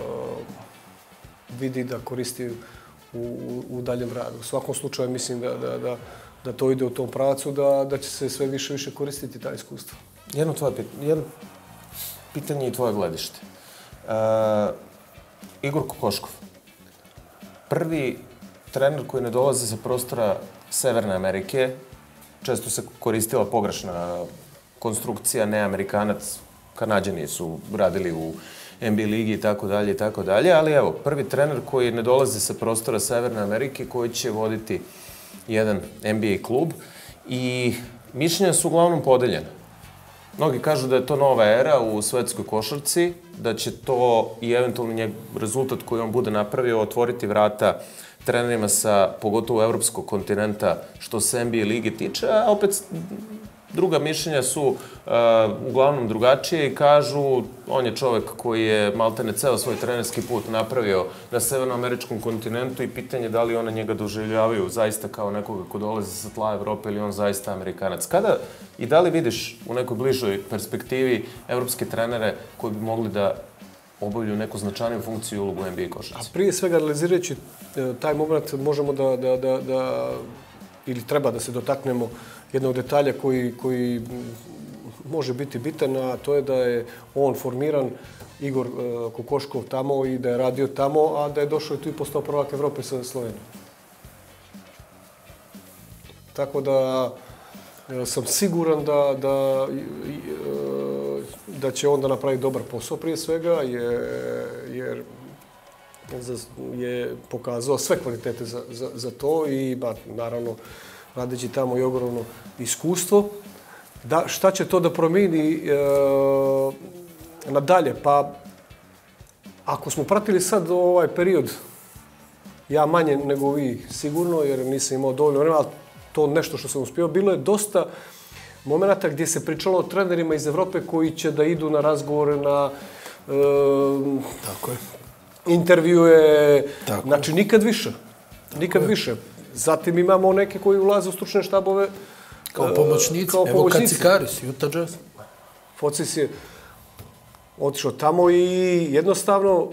vidi da koristi u, u, u daljem radu. U svakom slučaju mislim da, da, da, da to ide u tom pravcu, da, da će se sve više više koristiti ta iskustva. Jedno, tvoje, jedno pitanje i tvoje gledište. Uh, Igor Kokoškov. Prvi trener koji ne dolazi sa prostora Severne Amerike, često se koristila pogrešna konstrukcija, ne Amerikanac, Kanađani su radili u N B A ligi i tako dalje i tako dalje, ali evo, prvi trener koji ne dolazi sa prostora Severne Amerike, koji će voditi jedan N B A klub i mišljenja su uglavnom podeljena. Mnogi kažu da je to nova era u svetskoj košarci, da će to i eventualno njegov rezultat koji on bude napravio otvoriti vrata trenerima sa, pogotovo evropskog kontinenta, što se N B A lige tiče, a opet druga mišljenja su uh, uglavnom drugačije i kažu on je čovek koji je maltene ceo svoj trenerski put napravio na severnoameričkom kontinentu i pitanje da li one njega doživljavaju zaista kao nekoga ko dolazi sa tla Evrope ili on zaista Amerikanac. Kada i da li vidiš u nekoj bližoj perspektivi evropske trenere koji bi mogli da obavljaju neku značajniju funkciju i ulogu u N B A košarci? A prije svega, analizirajući taj moment, možemo da, da, da, da ili treba da se dotaknemo jednog detalja koji, koji može biti bitan, a to je da je on formiran, Igor uh, Kokoškov, tamo i da je radio tamo, a da je došao i tu i postao prvak Evrope sa Slovenijom. Tako da sam siguran da, da, da će onda napraviti dobar posao prije svega, jer, jer je pokazao sve kvalitete za, za, za to i ba, naravno radeći tamo i ogromno iskustvo. Da, šta će to da promijeni e, nadalje? Pa ako smo pratili sad ovaj period, ja manje nego vi sigurno, jer nisam imao dovoljno vremena, ali to nešto što sam uspio, bilo je dosta momenata gdje se pričalo o trenerima iz Evrope koji će da idu na razgovore, na e, Tako je. intervjue, Tako. Znači nikad više. Tako nikad je. više. Zatim imamo neke koji ulaze u stručne štabove Kao pomoćnici. Kao Evo pomoćnici. Kacikaris, Utah Jazz. Focis je otišao tamo i jednostavno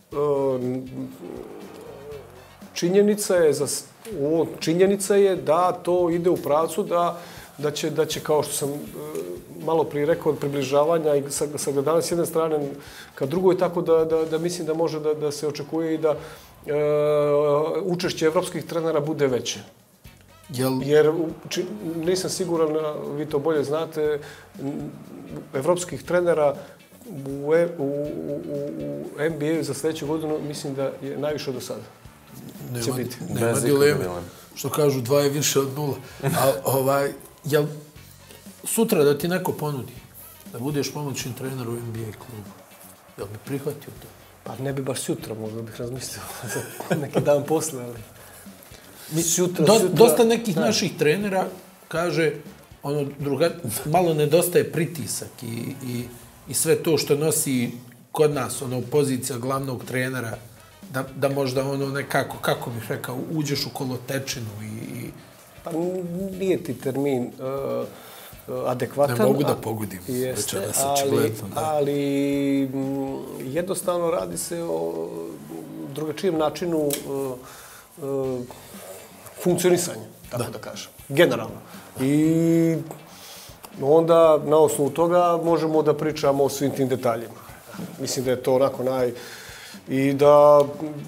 činjenica je, za, činjenica je da to ide u pravcu da, da, će, da će, kao što sam malo prije rekao, od približavanja i sagledavanja s jedne strane ka drugoj, tako da, da, da mislim da može da, da se očekuje i da e, učešće evropskih trenera bude veće. Jel... Jer či, nisam siguran, vi to bolje znate, evropskih trenera u, u, u, u N B A za sljedeću godinu mislim da je najviše do sada. Će Nema, biti. nema dileme. Što kažu, dva je više od nula. A, ovaj, jel, sutra da ti neko ponudi da budeš pomoćni trener u N B A klubu, jel bi prihvatio to? Pa ne bi baš sutra, možda bih razmislio neki dan posle, ali... Sutra, Do, sutra, dosta nekih da. naših trenera kaže, ono, druga, malo nedostaje pritisak i, i, i sve to što nosi kod nas, ono, pozicija glavnog trenera, da, da možda ono nekako, kako bih rekao, uđeš u kolotečinu i... i... Pa nije ti termin uh, adekvatan. Ne mogu da pogodim. Jeste, večeras, ali, da. ali m, jednostavno radi se o drugačijem načinu uh, uh, funkcionisanja, tako da, da kažem. Generalno. I onda na osnovu toga možemo da pričamo o svim tim detaljima. Mislim da je to onako naj... I da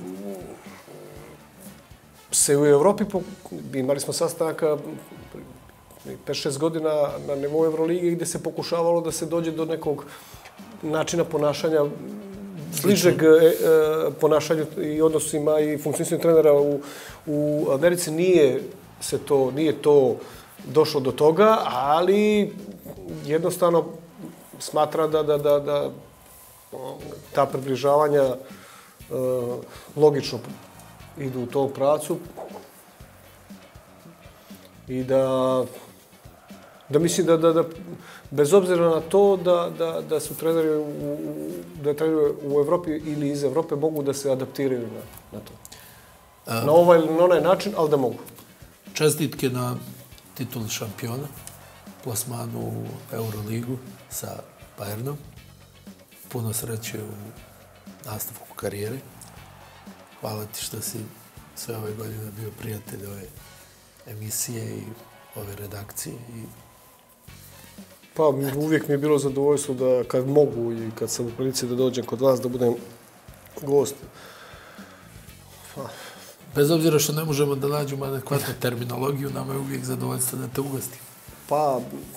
se u Evropi, imali smo sastanaka pet šest godina na nivou Evrolige gdje se pokušavalo da se dođe do nekog načina ponašanja, bližeg e, ponašanju i odnosima i funkcionisanju trenera u, u Americi. Nije se to, nije to došlo do toga, ali jednostavno smatra da, da, da, da ta približavanja e, logično idu u tom pravcu i da, da mislim da, da, da bez obzira na to da, da, da su treneri u, da treneri u Evropi ili iz Evrope mogu da se adaptiraju na, na to. A, na ovaj ili na onaj način, ali da mogu. Čestitke na tituli šampiona, plasmanu u Euroligu sa Bayernom. Puno sreće u nastavku karijere. Hvala ti što si sve ove godine bio prijatelj ove emisije i ove redakcije. I... Pa uvijek mi je bilo zadovoljstvo da kad mogu i kad sam u prilici da dođem kod vas da budem gost. Pa. Bez obzira što ne možemo da nađemo adekvatnu terminologiju, nama je uvijek zadovoljstvo da te ugostim. Pa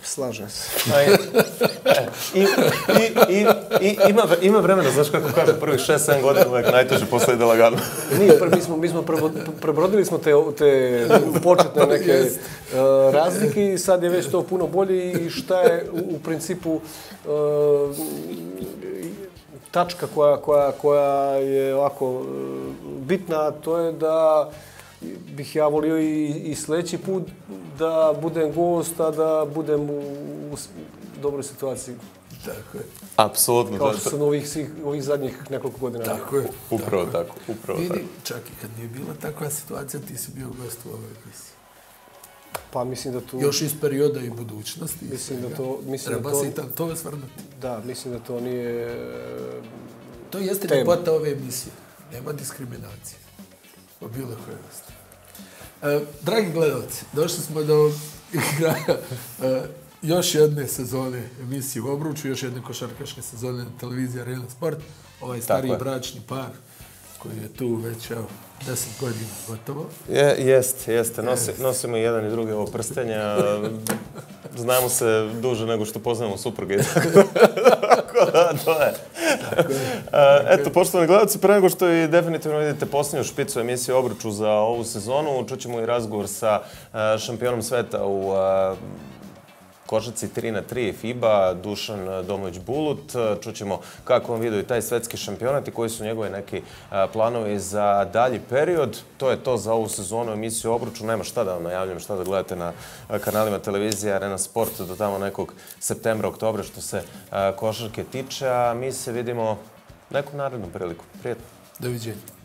Slažem se. I, i, i, i, ima, ima vremena, znaš kako kažem, prvih šest sedam godina uvijek najteže, posle ide lagano. Nije, mi smo, mi smo prebrodili smo te, te početne neke uh, razlike i sad je već to puno bolje i šta je u, u principu uh, tačka koja, koja, koja je ovako uh, bitna, to je da bih ja volio i, i sljedeći put da budem gost, a da budem u, u dobroj situaciji. Tako je. Apsolutno. Kao što sam ovih, svih, ovih zadnjih nekoliko godina. Tako je. Upravo tako. tako. Upravo Vidi, tako. čak i kad nije bila takva situacija, ti si bio gost u ovoj emisiji. Pa mislim da tu... Još iz perioda i budućnosti. Mislim da to... Mislim Treba da to, se i tam to osvrnuti. Da, mislim da to nije... To jeste tema. ljepota ove emisije. Nema diskriminacije. O bilo koje vrste. E, dragi gledalci, došli smo do kraja e, još jedne sezone emisije u Obruču, još jedne košarkaške sezone na televiziji Arena Sport. Ovaj stariji bračni par koji je tu već evo, deset godina gotovo. Je, jest, jeste. Nosi, nosimo i jedan i drugi ovo prstenja. Znamo se duže nego što poznamo supruge. Tako da, to je. Tako je. Eto, poštovani gledalci, pre nego što i definitivno vidite posljednju špicu emisije Obruču za ovu sezonu, čućemo i razgovor sa šampionom sveta u košarci tri na tri FIBA, Dušan Domović-Bulut. Čućemo kako on vidio i taj svetski šampionat i koji su njegove neki planovi za dalji period. To je to za ovu sezonu emisiju Obruču. Nema šta da vam najavljam, šta da gledate na kanalima televizije Arena Sport do tamo nekog septembra, oktobra što se košarke tiče. A mi se vidimo nekom narednom priliku. Prijetno. Doviđenja.